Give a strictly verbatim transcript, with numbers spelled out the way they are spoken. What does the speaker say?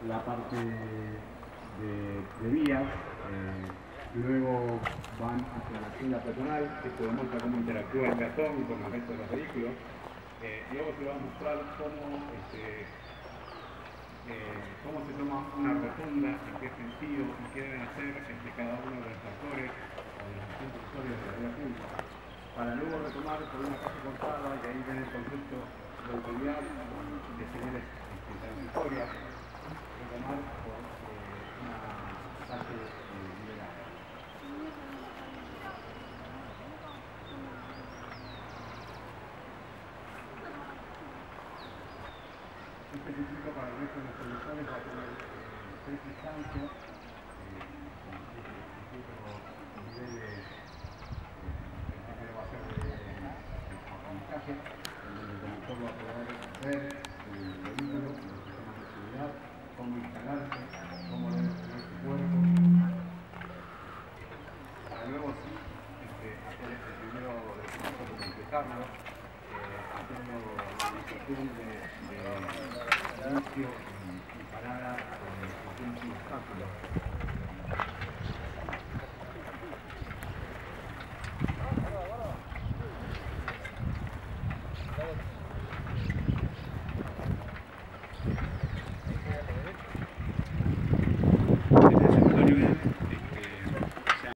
la parte de, de vías, eh, luego van hacia la senda peatonal, que se demuestra cómo interactúa el peatón con el resto de los vehículos. Eh, luego se va a mostrar cómo, este, eh, cómo se toma una rotunda, en qué sentido y qué deben hacer este, cada uno de los actores o de los agentes usuarios de la vía pública, para luego retomar por una calle cortada, y ahí ven el concepto de autoridad de señales este, transitorias, retomar por eh, una calle eh, liberada. Este circuito para el resto de los conductores va a tener eh, tres instancias, eh, con niveles. El primero va a ser de, de aprendizaje, en donde el conductor va a poder ver el vehículo, los sistemas de seguridad, cómo instalarse, cómo debe tener su cuerpo, para luego sí este, hacer este primero de curso, completarlo, eh, haciendo la iniciación de, de inicio y, y parada con el obstáculos.